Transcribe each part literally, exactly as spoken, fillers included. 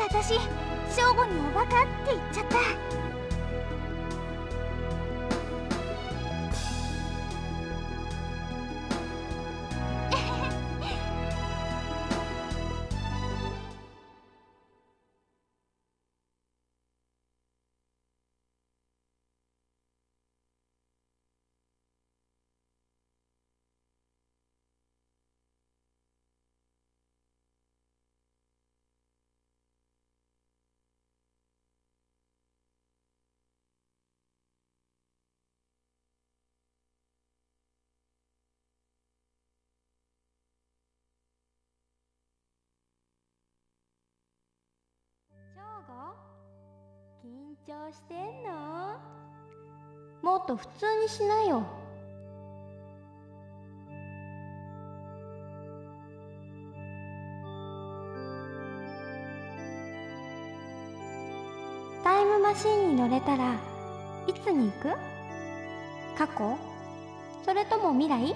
私正吾におバカって言っちゃった。 緊張してんの？もっと普通にしなよ。タイムマシンに乗れたらいつに行く？過去？それとも未来？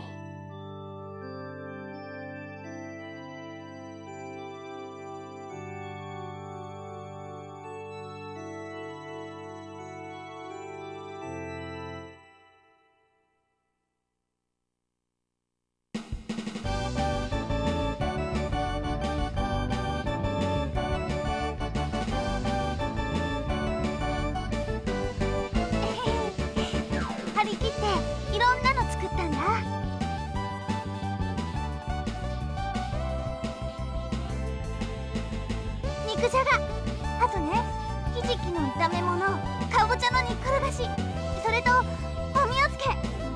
肉じゃが、あとね、ひじきの炒め物、かぼちゃの煮っころがし、それとおみおつけ。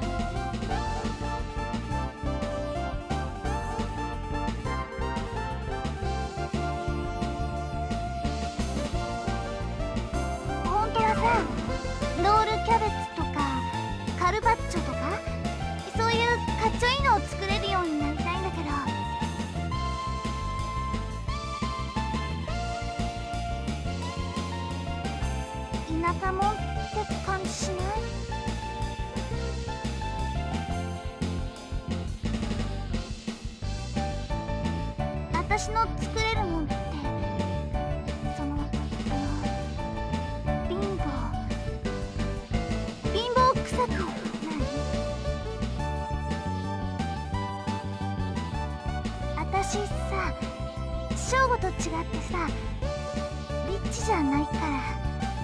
本当はさ、ロールキャベツとかカルパッチョとか、そういうかっちょいいのを作れるようになりたいんだけど。田舎もんって感じしない？私の作れるもんってそのあの貧乏貧乏臭くない？私さ、正吾と違ってさ、リッチじゃないから。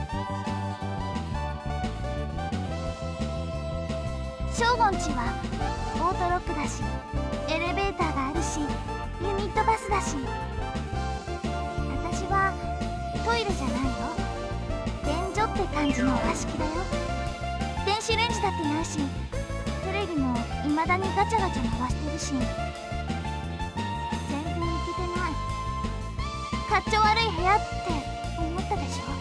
正吾んちはオートロックだし、エレベーターがあるし、ユニットバスだし。私はトイレじゃないよ、便所って感じの和式だよ。電子レンジだってないし、テレビもいまだにガチャガチャ回してるし、全然イケてない。かっちょ悪い部屋って思ったでしょ？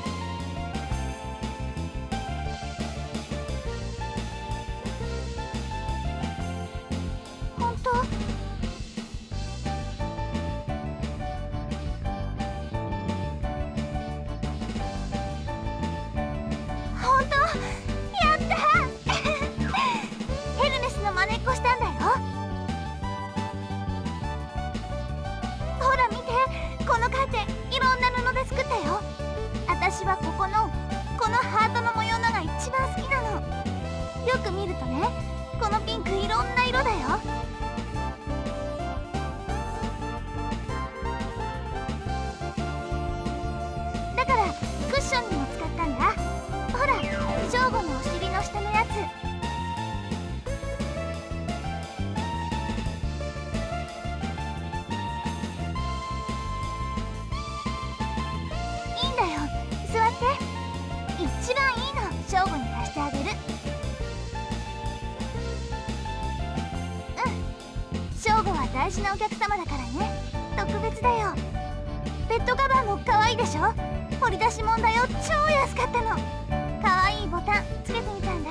私はここのこのハートの模様のが一番好きなの。よく見るとね、このピンクいろんな色だよ。だからクッションにも使ったんだ。ほら、正吾のお尻の下のやつ。一番いいの正吾に貸してあげる。うん、正吾は大事なお客様だからね、特別だよ。ベッドカバーも可愛いでしょ。掘り出し物だよ、超安かったの。可愛いボタンつけてみたんだ。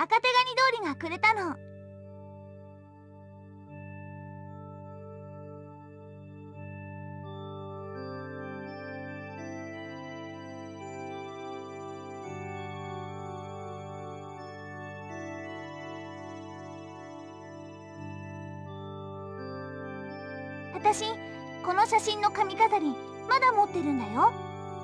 赤手ガニ通りがくれたの。私この写真の髪飾りまだ持ってるんだよ。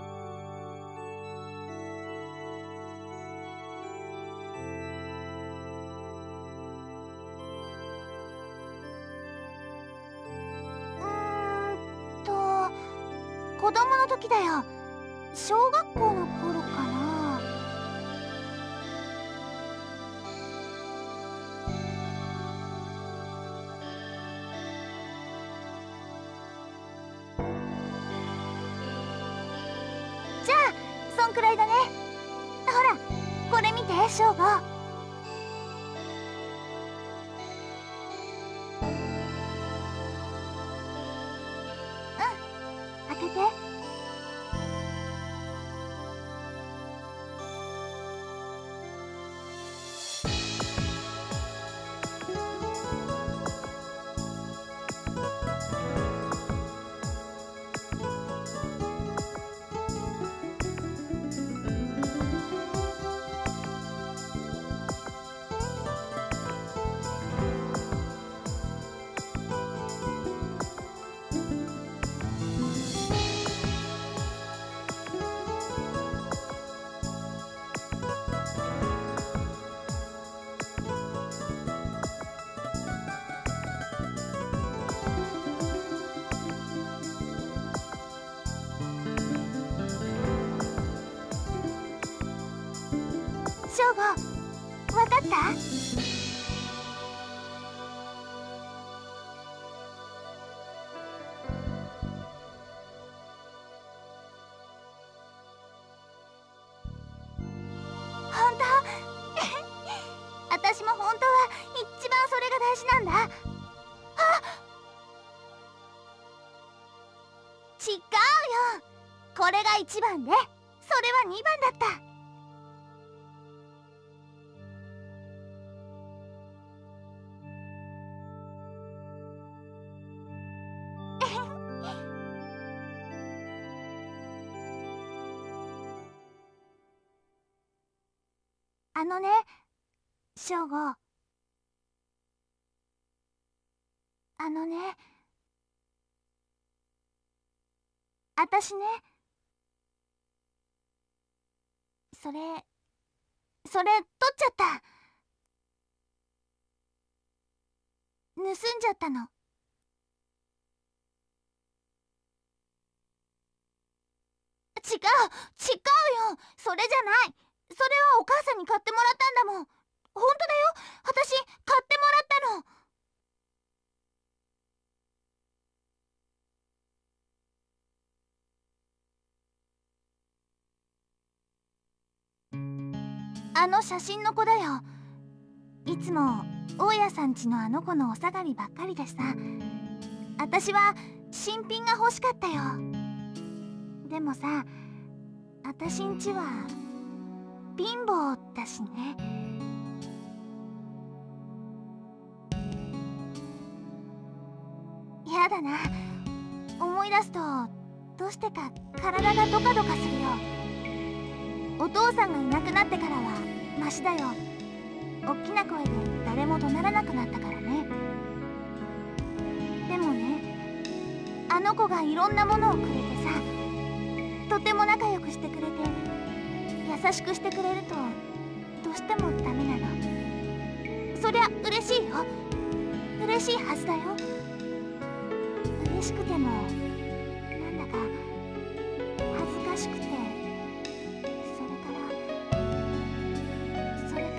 うーんと子供の時だよ。小学校の頃かな。じゃあそんくらいだね。ほらこれ見て、ショーゴ。うん、開けて。ショーゴ、わかった？本当？私も本当は一番それが大事なんだ。あっ、違うよ。これが一番で、それは二番だった。あのね、ショーゴ。あのね、あたしね、それ、それ取っちゃった。盗んじゃったの。違う、違うよ。それじゃない。それはお母さんに買ってもらったんだもん。本当だよ。私買ってもらったの。あの写真の子だよ。いつも大家さんちのあの子のお下がりばっかりでさ、私は新品が欲しかったよ。でもさ、私んちは貧乏だしね。やだな。思い出すとどうしてか体がドカドカするよ。お父さんがいなくなってからはマシだよ。おっきな声で誰も怒鳴らなくなったからね。でもね、あの子がいろんなものをくれてさ、とても仲良くしてくれて優しくしてくれるとどうしてもダメなの。そりゃ嬉しいよ。嬉しいはずだよ。嬉しくてもなんだか恥ずかしくて、それからそれ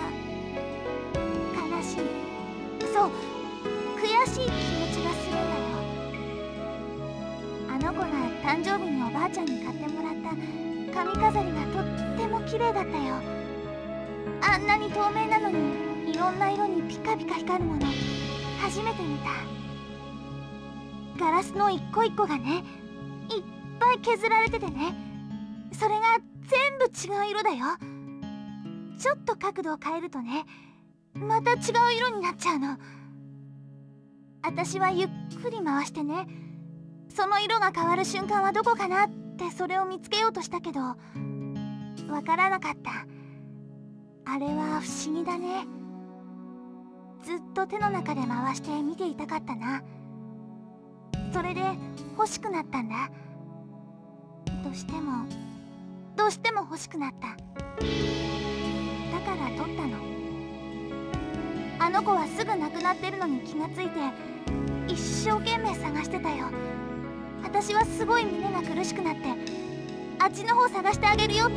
から悲しい、そう、悔しい気持ちがするんだよ。あの子が誕生日におばあちゃんに買ってもらった髪飾りがとっても綺麗だったよ。あんなに透明なのにいろんな色にピカピカ光るもの初めて見た。ガラスの一個一個がね、いっぱい削られててね、それが全部違う色だよ。 ちょっと角度を変えるとね、また違う色になっちゃうの。私はゆっくり回してね、その色が変わる瞬間はどこかなってそれを見つけようとしたけど、わからなかった。あれは不思議だね。ずっと手の中で回して見ていたかったな。それで欲しくなったんだ。どうしてもどうしても欲しくなった。だから取ったの。あの子はすぐ亡くなってるのに気がついて一生懸命探してたよ。私はすごい胸が苦しくなって、あっちの方探してあげるよって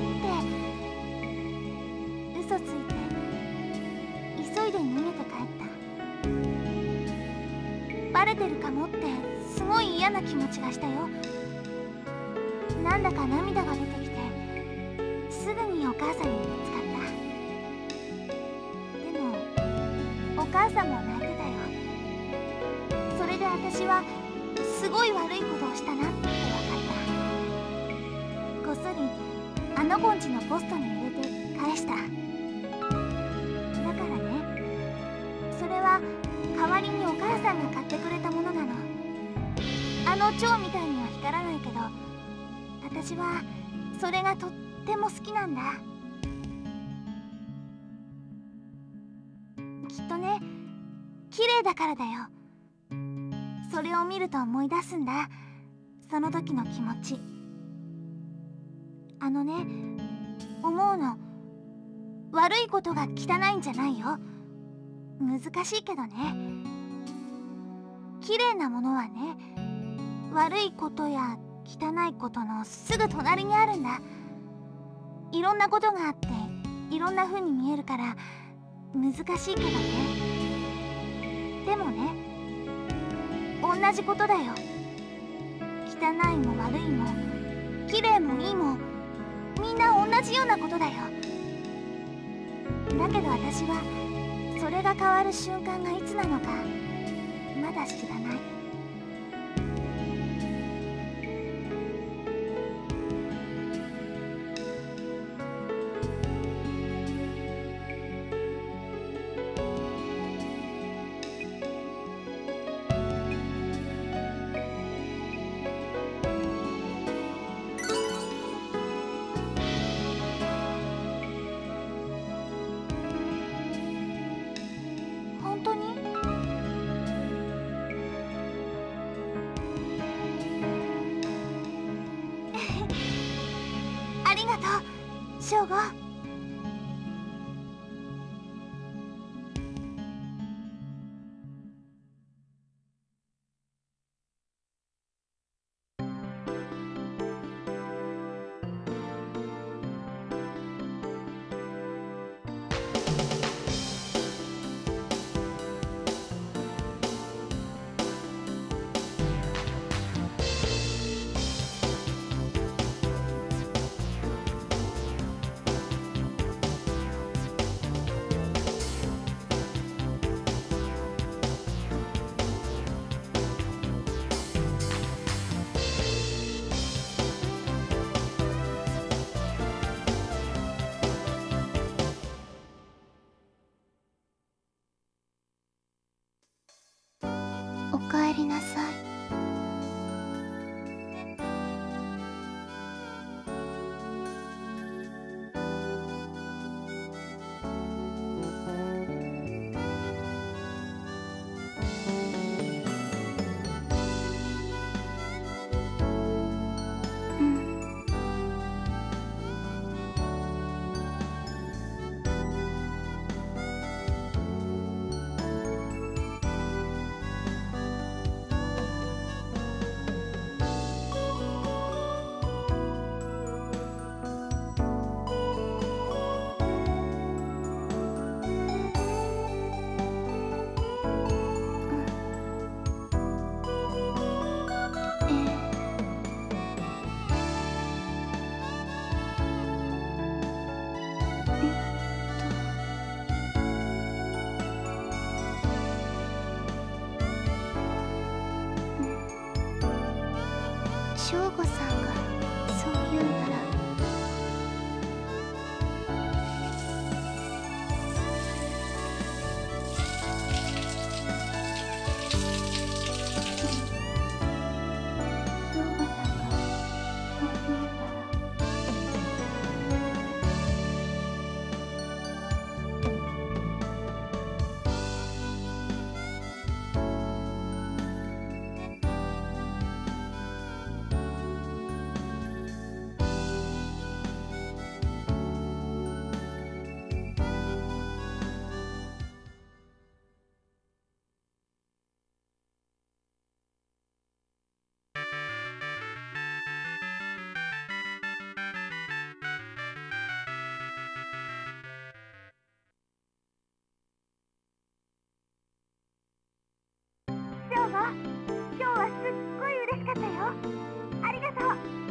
嘘ついて急いで逃げて帰った。バレてるかもってすごい嫌な気持ちがしたよ。なんだか涙が出てきて、すぐにお母さんに見つかった。でもお母さんも泣いてたよ。それで私はすごい悪いことをしたなって分かった。こっそりあの子んちのポストに入れて返した。だからね、それは代わりにお母さんが買ってくれたものなの。あの蝶みたいには光らないけど、私はそれがとっても好きなんだ。きっとね、綺麗だからだよ。それを見ると思い出すんだ、その時の気持ち。あのね、思うの。悪いことが汚いんじゃないよ。難しいけどね。綺麗なものはね、悪いことや汚いことのすぐ隣にあるんだ。いろんなことがあっていろんな風に見えるから難しいけどね。でもね、同じことだよ。汚いも悪いも綺麗もいいもみんな同じようなことだよ。だけど私はそれが変わる瞬間がいつなのかまだ知らない。本当に？ありがとう、翔吾。おかえりなさい。翔吾さんがそう言うなら。 今日はすっごい嬉しかったよ。ありがとう。